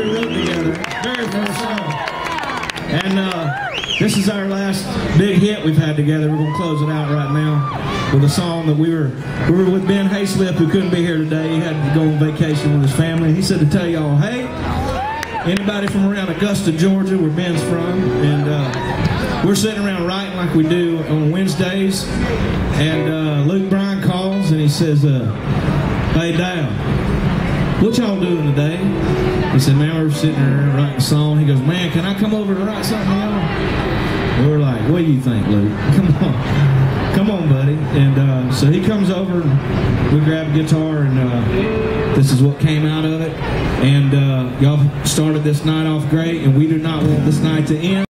we wrote together. Very first song. And this is our last big hit we've had together. We're going to close it out right now with a song that we were with Ben Hayslip, who couldn't be here today. He had to go on vacation with his family. He said to tell y'all, hey, anybody from around Augusta, Georgia, where Ben's from, and we're sitting around writing like we do on Wednesdays, and Luke Bryan calls and he says, hey, Dad, what y'all doing today? He said, man, we're sitting there writing a song. He goes, man, can I come over to write something y'all? We're like, what do you think, Luke? Come on, buddy. And so he comes over, and we grab a guitar, and this is what came out of it. And y'all started this night off great, and we do not want this night to end.